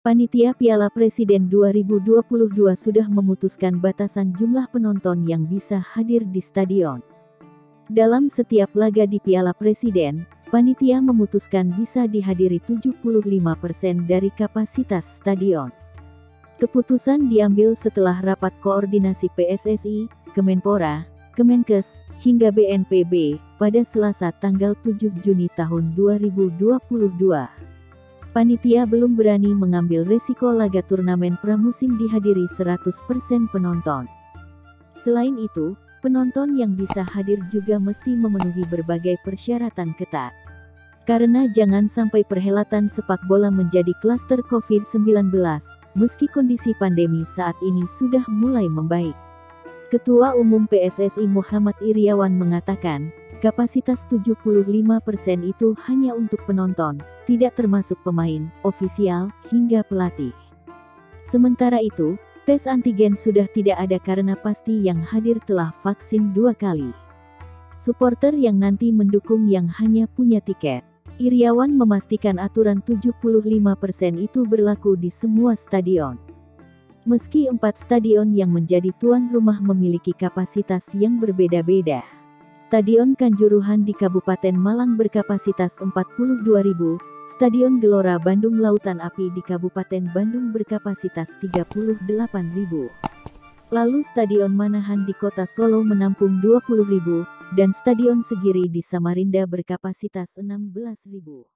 Panitia Piala Presiden 2022 sudah memutuskan batasan jumlah penonton yang bisa hadir di stadion. Dalam setiap laga di Piala Presiden, panitia memutuskan bisa dihadiri 75% dari kapasitas stadion. Keputusan diambil setelah rapat koordinasi PSSI, Kemenpora, Kemenkes, hingga BNPB, pada Selasa tanggal 7 Juni tahun 2022. Panitia belum berani mengambil resiko laga turnamen pramusim dihadiri 100% penonton. Selain itu, penonton yang bisa hadir juga mesti memenuhi berbagai persyaratan ketat. Karena jangan sampai perhelatan sepak bola menjadi klaster COVID-19, meski kondisi pandemi saat ini sudah mulai membaik. Ketua Umum PSSI Muhammad Iryawan mengatakan, kapasitas 75% itu hanya untuk penonton, tidak termasuk pemain, ofisial, hingga pelatih. Sementara itu, tes antigen sudah tidak ada karena pasti yang hadir telah vaksin 2 kali. Supporter yang nanti mendukung yang hanya punya tiket. Iryawan memastikan aturan 75% itu berlaku di semua stadion. Meski 4 stadion yang menjadi tuan rumah memiliki kapasitas yang berbeda-beda. Stadion Kanjuruhan di Kabupaten Malang berkapasitas 42.000, Stadion Gelora Bandung Lautan Api di Kabupaten Bandung berkapasitas 38.000. Lalu Stadion Manahan di Kota Solo menampung 20.000, dan Stadion Segiri di Samarinda berkapasitas 16.000.